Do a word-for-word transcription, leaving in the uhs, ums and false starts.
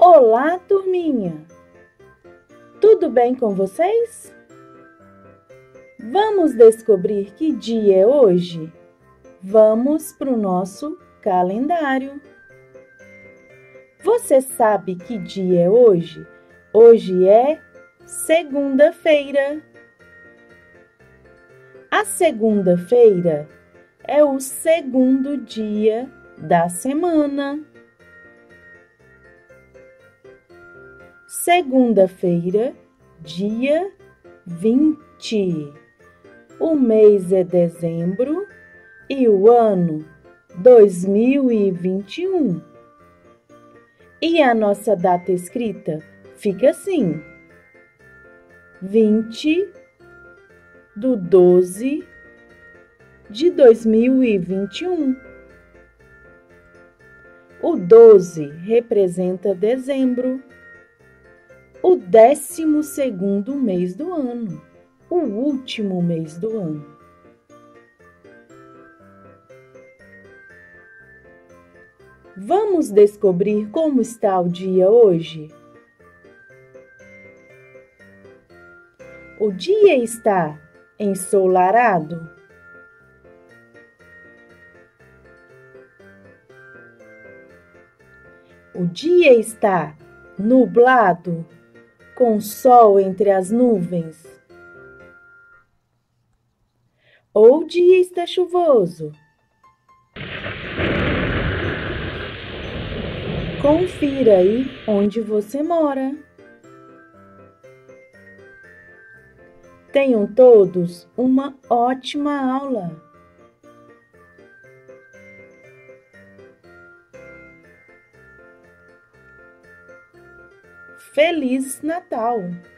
Olá, turminha! Tudo bem com vocês? Vamos descobrir que dia é hoje? Vamos para o nosso calendário. Você sabe que dia é hoje? Hoje é segunda-feira. A segunda-feira é o segundo dia da semana. Segunda-feira, dia vinte. O mês é dezembro e o ano dois mil e vinte e um. E a nossa data escrita fica assim: vinte do doze de dois mil e vinte e um. O doze representa dezembro, o décimo segundo mês do ano, o último mês do ano. Vamos descobrir como está o dia hoje? O dia está ensolarado? O dia está nublado, com sol entre as nuvens? Ou o dia está chuvoso? Confira aí onde você mora. Tenham todos uma ótima aula. Feliz Natal!